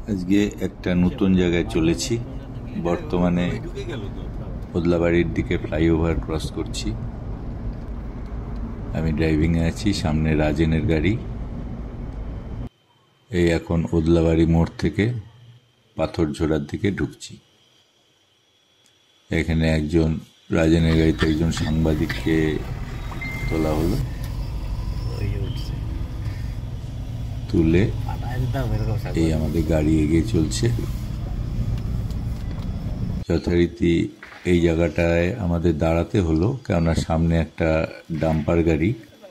আজকে একটা নতুন জায়গায় চলেছি। বর্তমানে ওদলাবাড়ির দিকে ফ্লাইওভার ক্রস করছি। আমি ড্রাইভিংয়ে আছি, সামনে রাজেনের গাড়ি। এই এখন ওদলাবাড়ি মোড় থেকে পাথরঝোড়ার দিকে ঢুকছি। এখানে একজন রাজেনের গাড়িতে একজন সাংবাদিককে তোলা হলো, তুলে এই আমাদের গাড়ি এগিয়ে চলছে। যথারীতি এই জায়গাটায় আমাদের দাঁড়াতে হলো, কেননা সামনে একটা ডাম্পার গাড়ি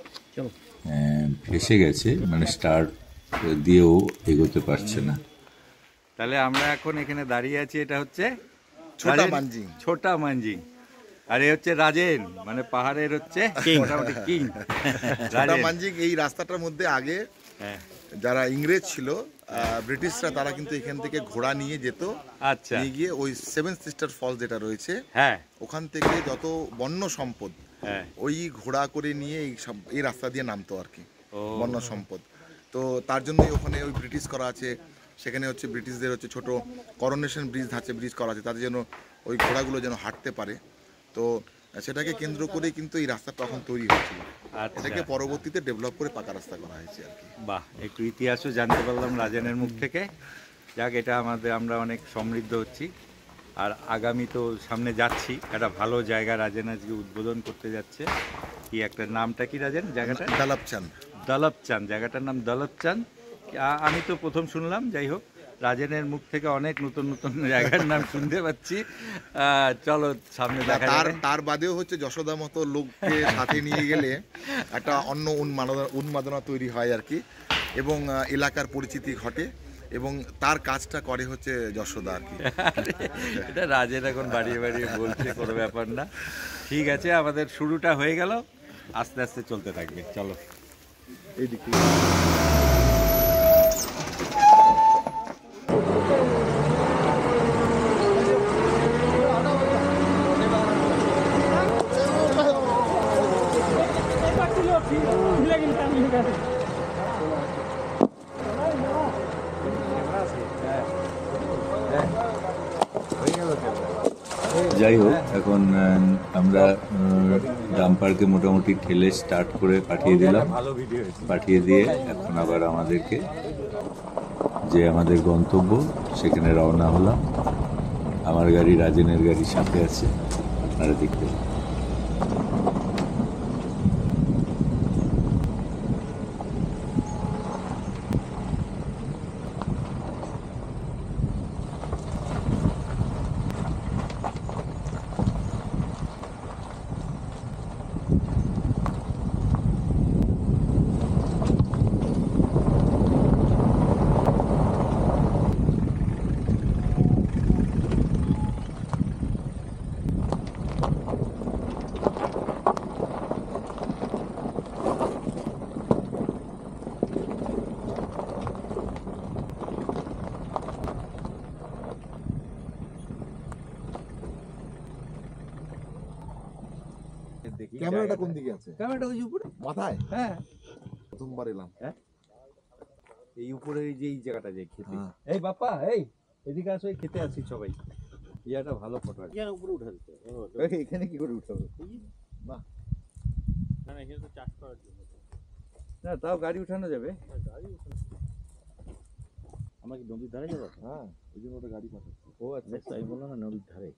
ফেসে গেছে, মানে স্টার্ট দিয়েও এগোতে পারছে না। তাহলে আমরা এখন এখানে দাঁড়িয়ে আছি। এটা হচ্ছে ছোটা মানজিং, আর এ হচ্ছে রাজেন, মানে পাহাড়ের হচ্ছে মোটামুটি কিং ছোটা মানজিং। এই রাস্তাটার মধ্যে আগে যারা ইংরেজ ছিল, ব্রিটিশরা, তারা কিন্তু এখান থেকে ঘোড়া নিয়ে যেত। আচ্ছা, নিয়ে গিয়ে ওই সেভেন সিস্টার ফলস যেটা রয়েছে, ওখান থেকে যত বন্য সম্পদ ওই ঘোড়া করে নিয়ে এই রাস্তা দিয়ে নামতো আর কি, বন্য সম্পদ। তো তার জন্যই ওখানে ওই ব্রিটিশ করা আছে। সেখানে হচ্ছে ব্রিটিশদের হচ্ছে ছোট করোনেশন ব্রিজ ধাঁচে ব্রিজ করা আছে, তাদের যেন ওই ঘোড়াগুলো যেন হাঁটতে পারে। তো সেটাকে কেন্দ্র করেই কিন্তু এই রাস্তাটা তখন তৈরি হয়েছিল। এটাকে পরবর্তীতে ডেভেলপ করে পাকা রাস্তা করা হয়েছে আর কি। বাহ, একটু ইতিহাসও জানতে পারলাম রাজেনের মুখ থেকে। যাক, এটা আমরা অনেক সমৃদ্ধ হচ্ছি। আর আগামী তো সামনে যাচ্ছি, একটা ভালো জায়গা রাজেন আজকে উদ্বোধন করতে যাচ্ছে। কি একটা নামটা কি রাজেন জায়গাটা? দলপচান, জায়গাটার নাম দলপচান। আমি তো প্রথম শুনলাম। যাই হোক, রাজেনের মুখ থেকে অনেক নতুন নতুন জায়গার নাম শুনতে পাচ্ছি। চলো সামনে দেখা যাবে। তার বাদেও হচ্ছে যশোদা মতো লোককে সাথে নিয়ে গেলে একটা অন্য উন্মাদনা তৈরি হয় আর কি, এবং এলাকার পরিচিতি ঘটে, এবং তার কাজটা করে হচ্ছে যশোদা আর কি। এটা রাজেন এখন বাড়িয়ে বাড়িয়ে বলছে, কোনো ব্যাপার না। ঠিক আছে, আমাদের শুরুটা হয়ে গেল, আস্তে আস্তে চলতে থাকবে। চলো এইদিকে। যাই হোক, এখন আমরা ডাম্পারকে মোটামুটি ঠেলে স্টার্ট করে পাঠিয়ে দিলাম। পাঠিয়ে দিয়ে এখন আবার আমাদেরকে যে আমাদের গন্তব্য সেখানে রওনা হলাম। আমার গাড়ি রাজেনের গাড়ির সাথে আছে, আপনারা দেখতে। ক্যামেরাটা কোন দিকে আছে? ক্যামেরাটা ওই উপরে মাথায়। হ্যাঁ, প্রথমবার এলাম। এই উপরে যে এই জায়গাটা যে খেতে। এই বাপ্পা, এই এদিকে আসো, এই খেতে আছি সবাই। ইয়াটা ভালো ফটো আছে। ইয়ার উপরে উঠে দিতে। এখানে কি করে উঠাবো? না না, এখানে তো চাষ করার জন্য। না, তাও গাড়ি উঠানো যাবে। গাড়ি উঠানো, আমরা কি নদীর ধারে যাবো? হ্যাঁ, ওই জন্য ওটা গাড়ি পাঠাচ্ছি। ও আচ্ছা, আমি বললাম না নদীর ধারে।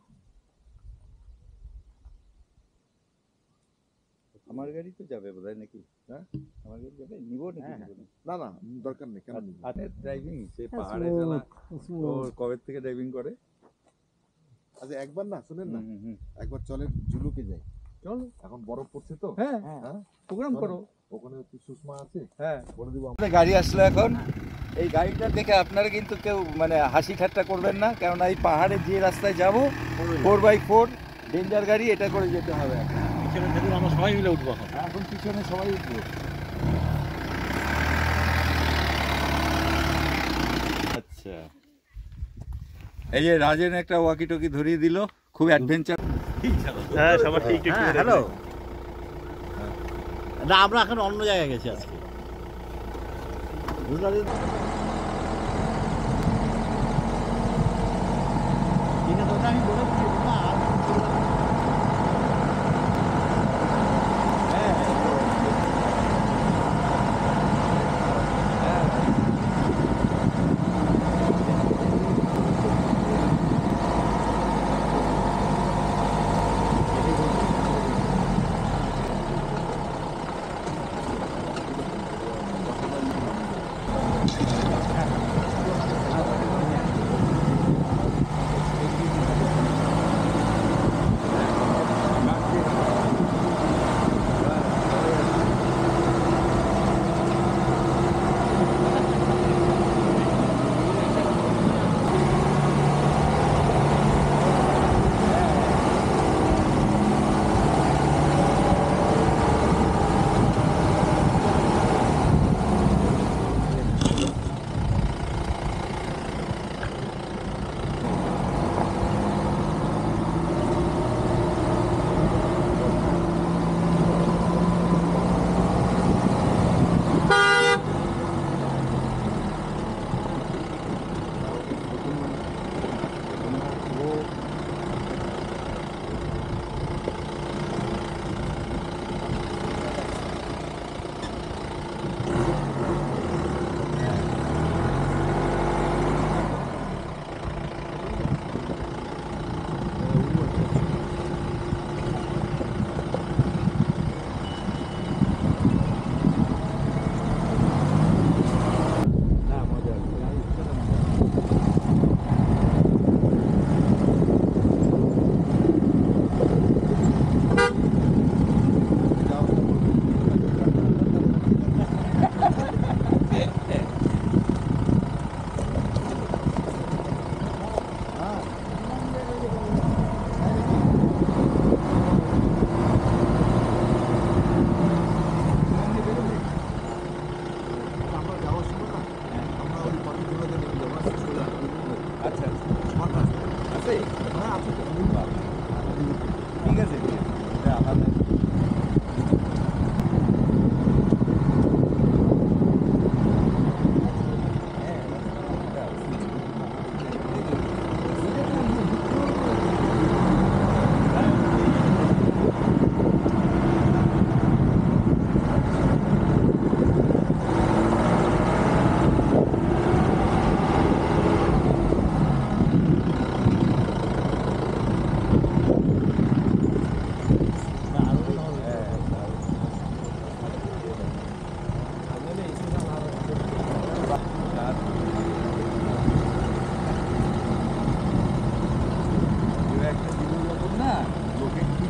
আমার গাড়ি তো যাবে বোধহয় নাকি? হ্যাঁ, আমার গাড়ি যাবে, নিবো নাকি? না না, দরকার নেই। কেন ড্রাইভিং সে পাহাড়ে চালা, ও কবে থেকে ড্রাইভিং করে। আচ্ছা, একবার না শুনেন না, একবার চলেন জুলুকে যাই। চলো, এখন বরফ পড়ছে তো। হ্যাঁ, প্রোগ্রাম করো। ওখানে হচ্ছে সুষমা আছে, হ্যাঁ, বলে দিব। আমাদের গাড়ি আসলো এখন। এই গাড়িটা দেখে আপনারা কিন্তু কেউ মানে হাসি ঠাট্টা করবেন না, কেননা এই পাহাড়ে যে রাস্তায় যাবো 4x4 ডেঞ্জার গাড়ি, এটা করে যেতে হবে। পিছনে দেখুন, আমরা সবাই মিলে উঠবো এখন পিছনে সবাই উঠবো। আচ্ছা, এই যে রাজেন একটা ওয়াকি টকি ধরিয়ে দিল, খুব অ্যাডভেঞ্চার। হ্যাঁ, সবার ঠিক ঠিক। হ্যালো, না আমরা এখন অন্য জায়গায় গেছি আজকে, বুঝলেন।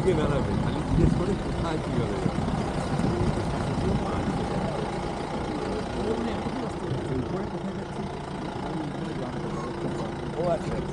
দিকে বেড়াবে, খালি জিজ্ঞেস করে কোথায় কীভাবে যাবে। ও আচ্ছা আচ্ছা।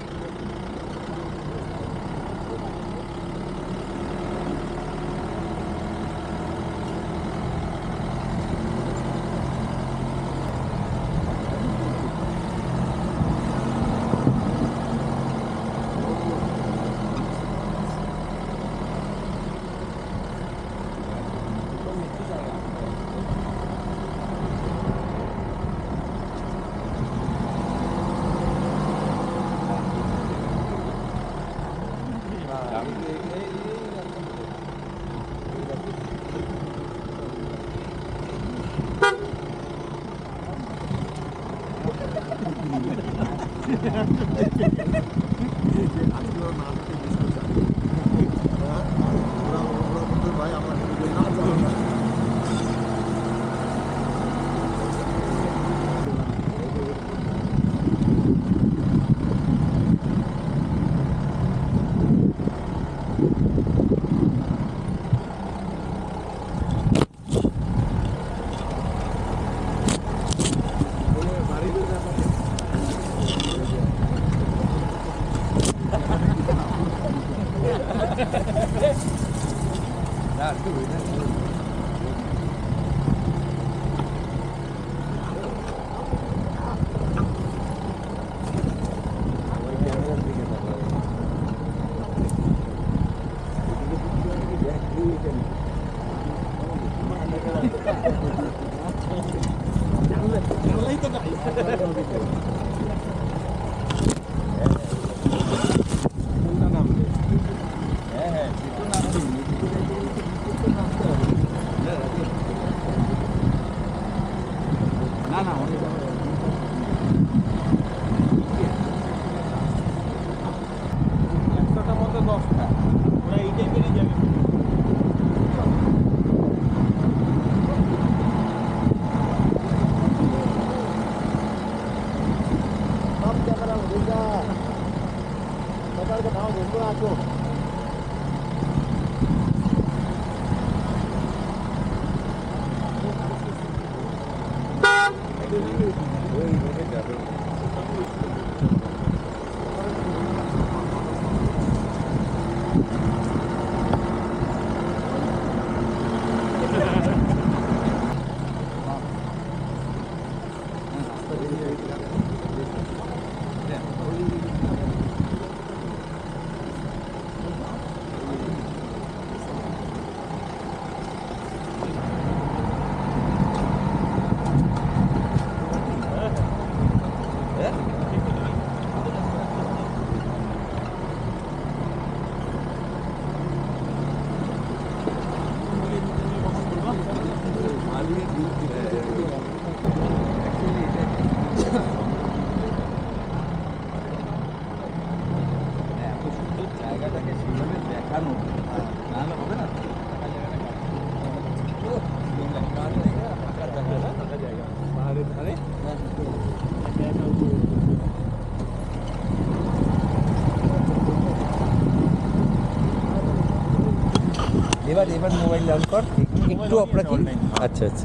এবার মোবাইল অন কর একটু আপনাকে। আচ্ছা আচ্ছা।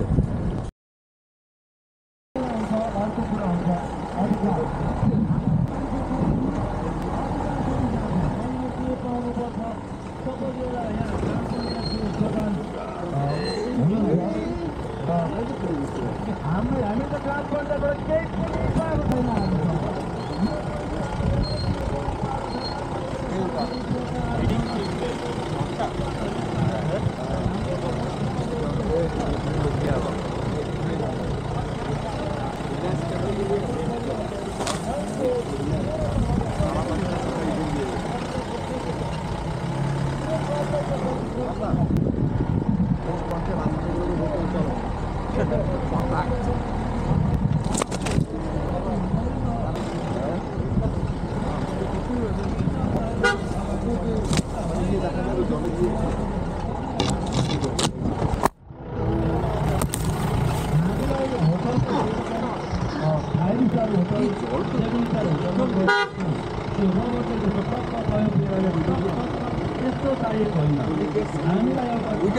यस्तो चाहिएको होइन हामीलाई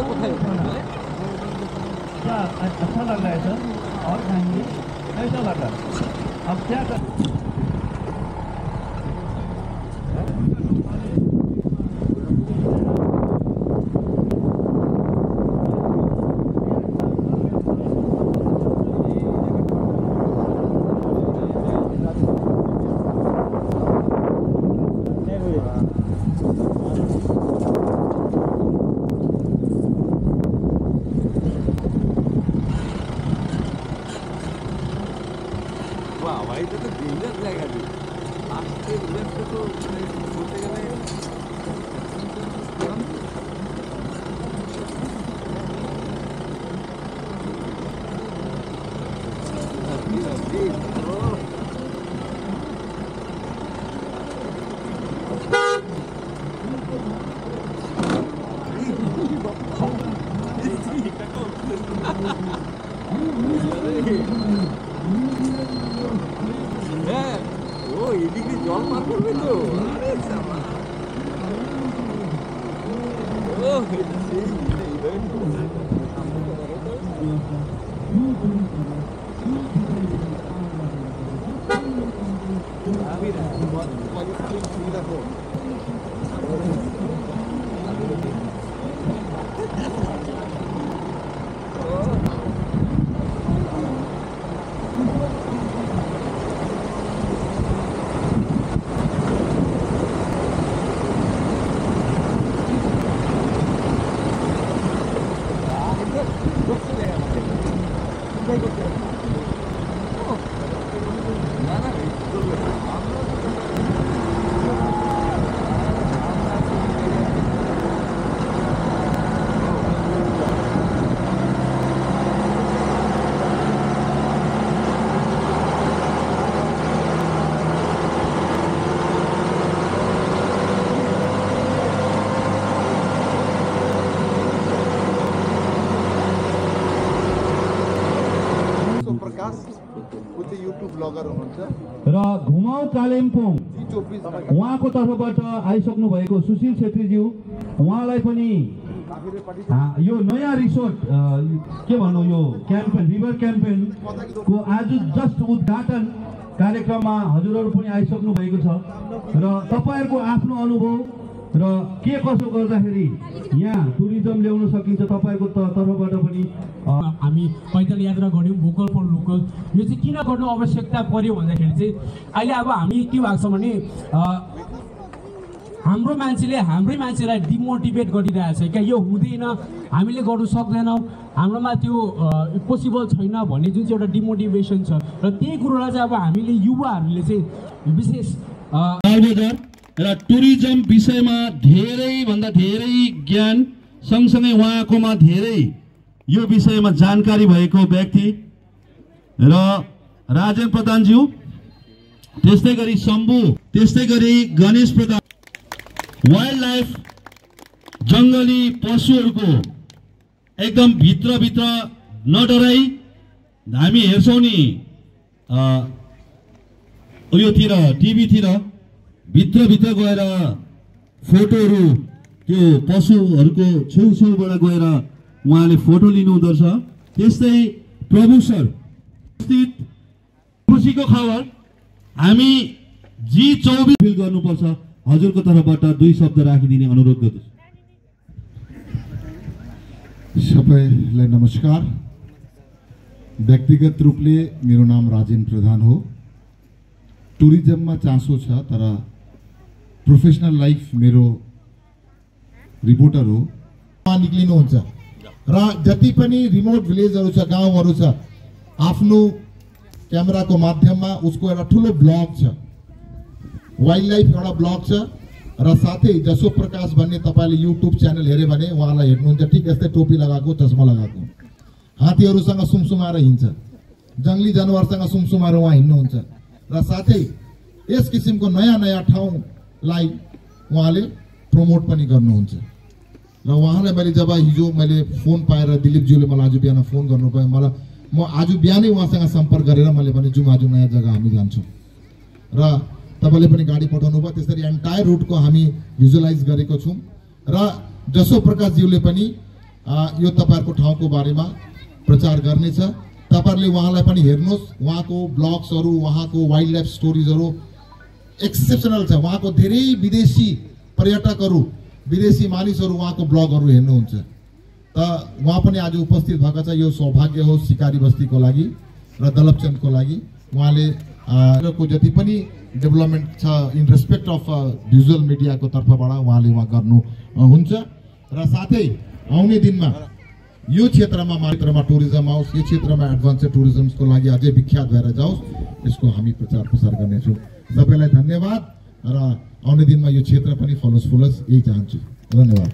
अच्छा लग रहा है सर और खाएंगे कैसा लगा अब क्या कर र घुमाउ कालिम्पोङ उहाँको तर्फबाट आइसक्नु भएको सुशील छेत्रीज्यू उहाँलाई पनि यो नयाँ रिसोर्ट के भन्नु यो क्याम्पेन रिभर क्याम्पेनको आज जस्ट उद्घाटन कार्यक्रममा हजुरहरू पनि आइसक्नु भएको छ र तपाईहरुको आफ्नो अनुभव र के कसो गर्दाखेरि यहाँ टुरिज्म ल्याउन सकिन्छ तपाईहरुको तर्फबाट पनि हामी पैदल यात्रा गर्यौं भोकल फर लोकल यो चाहिँ किन गर्नु आवश्यकता पर्यो भन्दाखेरि चाहिँ अहिले अब हामी के भएको छ भने हाम्रो मान्छेलाई डिमोटिभेट गरिरहेछ क्या यो हुँदैन हामीले गर्न सक्दैनौं हाम्रोमा त्यो पोसिबल छैन भन्ने जुन चाहिँ एउटा डिमोटिभेसन छ र त्यही कुरोलाई चाहिँ अब हामीले युवाहरूले चाहिँ विशेष र टुरिज्म विषयमा धेरै भन्दा धेरै ज्ञान सँगसँगै उहाँकोमा धेरै यो विषयमा जानकारी भएको व्यक्ति र राजेन प्रधानज्यू त्यस्तै गरी शम्भु त्यस्तै गरी गणेश प्रधान वाइल्ड लाइफ जंगली पशुहरूको एकदम भित्र नडराई हामी हेर्छौं नि उयोतिर टिभीतिर भित्र गएर फोटोहरू त्यो पशुहरूको छेउछेउबाट गएर उहाँले फोटो लिनु हुँदो रहेछ त्यस्तै प्रभु सर स्थित खुसीको खबर हामी G24 फिल गर्नुपर्छ हजुरको तर्फबाट दुई शब्द राखिदिने अनुरोध गर्दछु सबैलाई नमस्कार व्यक्तिगत रूपले मेरो नाम राजेन प्रधान हो टुरिज्ममा चासो छ तर प्रोफेसनल लाइफ मेरो रिपोर्टर हो निक्लिनुहुन्छ र जति पनि रिमोट भिलेजहरु छ गाउँहरु छ आफ्नो क्यामेराको माध्यममा उसको एउटा ठुलो ब्लग छ वाइल्ड लाइफ एउटा ब्लग छ र साथै जसो प्रकाश भन्ने तपाईले युट्युब च्यानल हेरे भने उहाँलाई हेर्नुहुन्छ ठीक यस्तै टोपी लगाएको चस्मा लगाएको हात्तीहरुसँग सुमसुमाएर हिँड्छ जंगली जनावरसँग सुमसुमाएर उहाँ हिँड्नुहुन्छ र साथै यस किसिमको नयाँ ठाउँलाई उहाँले प्रमोट पनि गर्नुहुन्छ र उहाँलाई मैले जब हिजो मैले फोन पाएर दिलीपज्यूले मलाई आज बिहान फोन गर्नुभयो मलाई म आज बिहानै उहाँसँग सम्पर्क गरेर मैले भने जुम आज नयाँ जग्गा हामी जान्छौं र तपाईले पनि गाडी पठाउनु भयो त्यसरी एन्टायर रुटको हामी भिजुअलाइज गरेको छौं र जसो प्रकाशज्यूले पनि यो तपाईहरुको ठाउँको बारेमा प्रचार गर्नेछ। तपाईहरुले उहाँलाई पनि हेर्नुहोस्, उहाँको ब्लग्सहरु, उहाँको वाइल्ड लाइफ स्टोरीजहरु एक्सेप्सनल छ। उहाँको धेरै विदेशी पर्यटकहरु, विदेशी मानिसहरु उहाँको ब्लगहरु हेर्नुहुन्छ। त उहाँ पनि आज उपस्थित भएको छ। यो सौभाग्य हो सिकारी बस्तीको लागि र दलपचन्दको लागि। उहाँले को जति पनि डेभलपमेन्ट छ इन रेस्पेक्ट अफ भिजुअल मिडियाको तर्फबाट उहाँले वहाँ गर्नु हुन्छ। र साथै आउने दिनमा यो क्षेत्रमा मात्रमा टुरिज्म आओस्, यो क्षेत्रमा एडभान्स टुरिज्मको लागि अझै विख्यात भएर जाओस्, यसको हामी प्रचार प्रसार गर्नेछौँ। सबैलाई धन्यवाद र आउने दिनमा यो क्षेत्र पनि फलोस् फुलोस् यही चाहन्छु। धन्यवाद।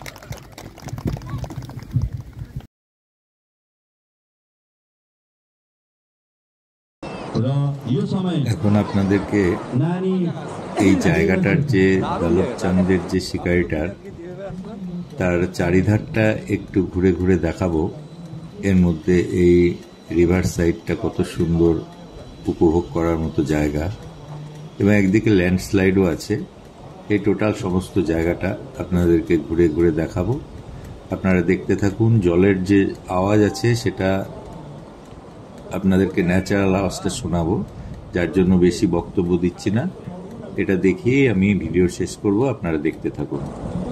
এখন আপনাদেরকে এই জায়গাটার যে দলপচাঁদের যে শিকারিটার তার চারিধারটা একটু ঘুরে ঘুরে দেখাবো। এর মধ্যে এই রিভার সাইডটা কত সুন্দর উপভোগ করার মতো জায়গা এবং একদিকে ল্যান্ডস্লাইডও আছে। এই টোটাল সমস্ত জায়গাটা আপনাদেরকে ঘুরে ঘুরে দেখাবো। আপনারা দেখতে থাকুন। জলের যে আওয়াজ আছে সেটা আপনাদেরকে ন্যাচারাল আওয়াজটা শোনাবো, যার জন্য বেশি বক্তব্য দিচ্ছি না। এটা দেখিয়েই আমি ভিডিও শেষ করব। আপনারা দেখতে থাকুন।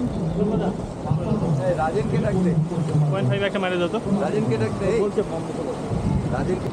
রাজেনকে ডাকতে 0.5 একটা মারে দাও তো। রাজেনকে ডাকতে রাজেনকে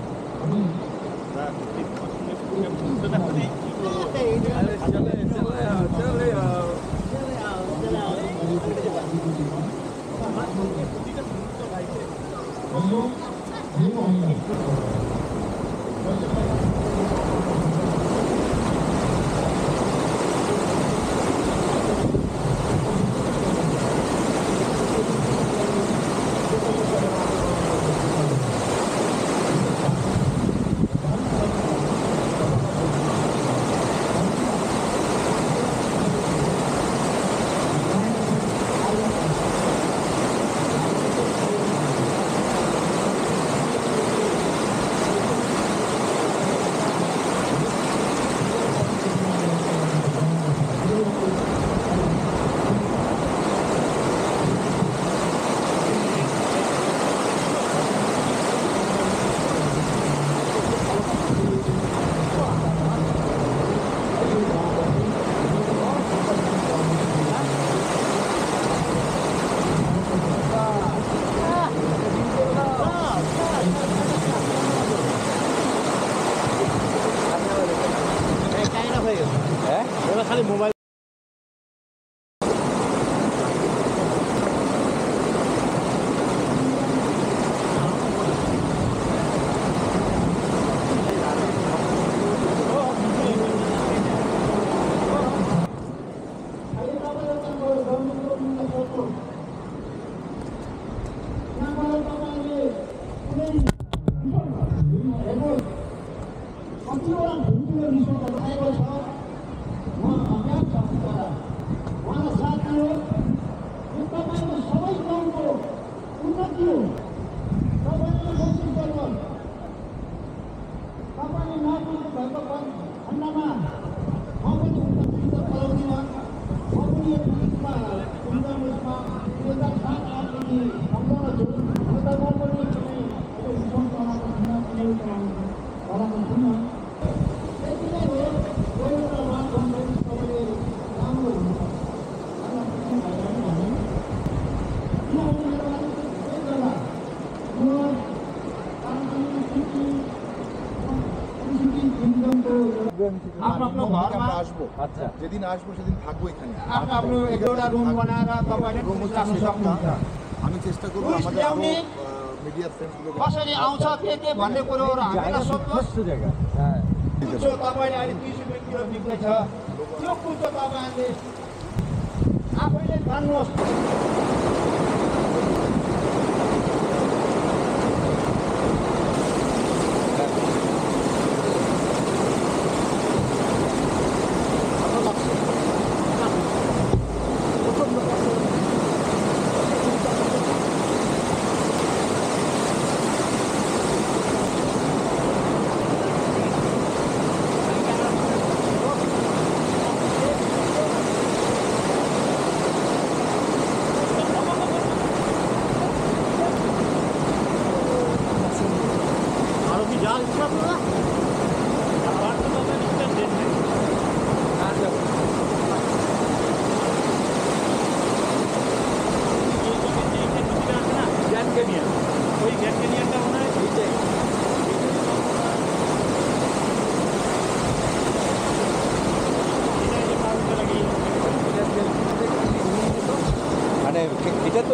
খালি মোবাইল যেদিন আসবো সেদিন থাকবো এখানে। আমি চেষ্টা করবো আমাদের মিডিয়া ফ্রেন্ডসগুলো कसरी आउँछ के भन्ने कुरोहरु हामीलाई सोध्नुहोस्। जो तपाईले अहिले 30 रुपैयाँ किलो बिक्दैछ त्यो कुरो तपाईहरुले आफैले जान्नुहोस्।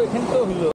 এখান তো হইলো